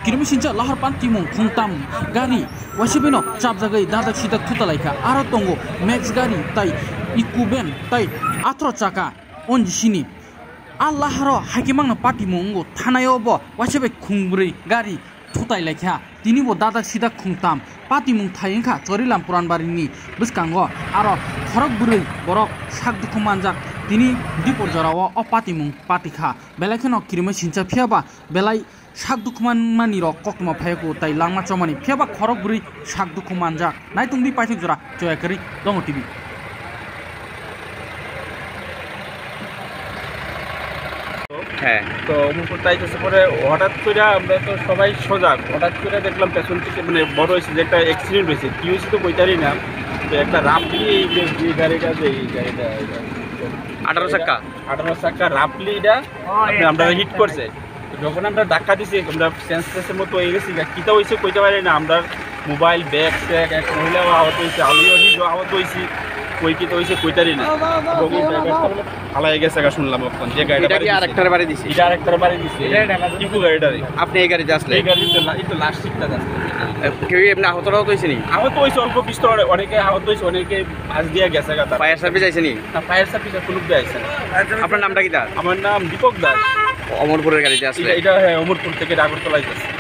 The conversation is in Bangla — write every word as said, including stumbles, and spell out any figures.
किरमिसिनचा लाहारपान तिमुं खुंताम गारि वासिबिनो चाबजागै दादा सिदा थुतालायखा आरो तंगो मैक्स गारि ताई इकुबेन ताई आथ्र चाका अनजिसिनि आल्लाहारो हाकिमांना पाटिमुंगो थानायावबो वासिबे खुंब्रै गारि थुतायलायखा तिनिबो दादा सिदा खुंताम पाटिमुं थायेंखा चरिलाम पुरानबारिनि बिस्कांगो आरो खरक बुरै बरक सागदुखु मानजाक तिनि दिपर जराव अ पाटिमुं पाटिखा बेलायखनो किरमिसिनचा फियाबा बेलाय सागदुखुमान मानि रक कक्तमा फायको ताई लांमा चमानि फियाबा खरक बुरै सागदुखु मानजाक नायतुंदि पाइथक जरा जयाकरि दङ टिभि। হ্যাঁ, তো অমরপুর তাইতেছে পরে হঠাৎ করে আমরা তো সবাই সজাগ, হঠাৎ করে দেখলাম পেছন থেকে মানে বড় হয়েছে যে একটা অ্যাক্সিডেন্ট হয়েছে, কি হয়েছে তো বইতারি না। তো একটা রাফলি এই যে গাড়িটা যে এই গাড়িটা আঠারো চাক্কা আঠারো চাক্কা রাফলি এটা আমরা হিট করছে। যখন আমরা ধাক্কা দিছি আমরা সেন্সলেসের মতো হয়ে গেছি, কীটা হয়েছে কইতে পারি না। আমরা মোবাইল ব্যাগ ট্যাগ এক মহিলাও আহত হয়েছে, আমিও নিজেও আহত হয়েছি, কই কি তো হয়েছে কইতারি না। হালাই গেছে শুনলাম এখন যে গাড়িটা আরেকটার বাড়ি দিছে, এটা আরেকটার বাড়ি দিছে ইকো গাড়িটারে। আপনি এই গাড়িতে আসলে? এই গাড়িতে এই তো লাস্ট সিটটা আসলে। কেউ এমনি আহতরাও তো হয়েছে নি? আহত হয়েছে অল্প বিস্তর, অনেকে আহত হয়েছে, অনেকে ভাঁজ দিয়ে গেছে। ফায়ার সার্ভিস আইছে নি? না, ফায়ার সার্ভিস কোনো দিয়ে আইছে না। আপনার নামটা কি? আমার নাম দীপক দাস। অমরপুরের গাড়িতে আসলে? এটা হ্যাঁ, অমরপুর থেকে আগরতলায় যাচ্ছে।